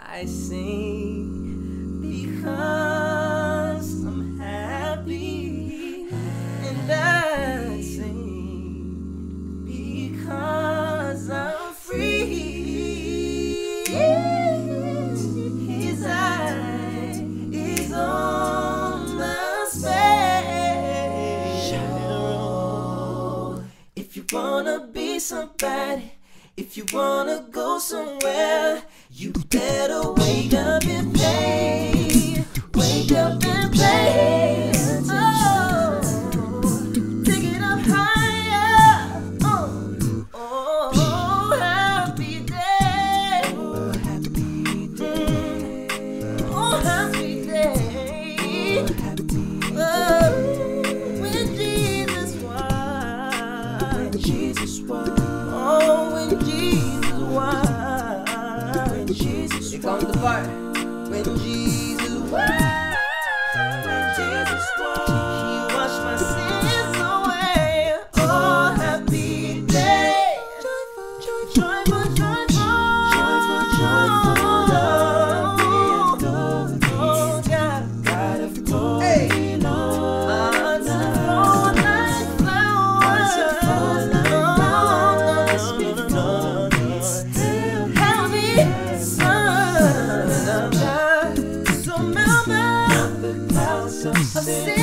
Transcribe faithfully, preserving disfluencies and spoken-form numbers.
I sing because I'm happy, and I sing because I'm free. His eye is on the sparrow. If you wanna be somebody, if you wanna go somewhere, you better wake up and play. Wake up and play. Oh, take it up higher. Oh, oh, happy day. Oh, happy day. Oh, happy day. Oh, when Jesus was. When Jesus was. Oh, when Jesus was. Jesus, here comes the part. When Jesus was, when Jesus was, He washed my sins away. Oh, happy day, joyful, joyful, joyful, joyful, joyful, joyful, oh, God, God of glory, hey. Hearts that fall like flowers, hearts that fall like flowers, help me. So melt the clouds of sin.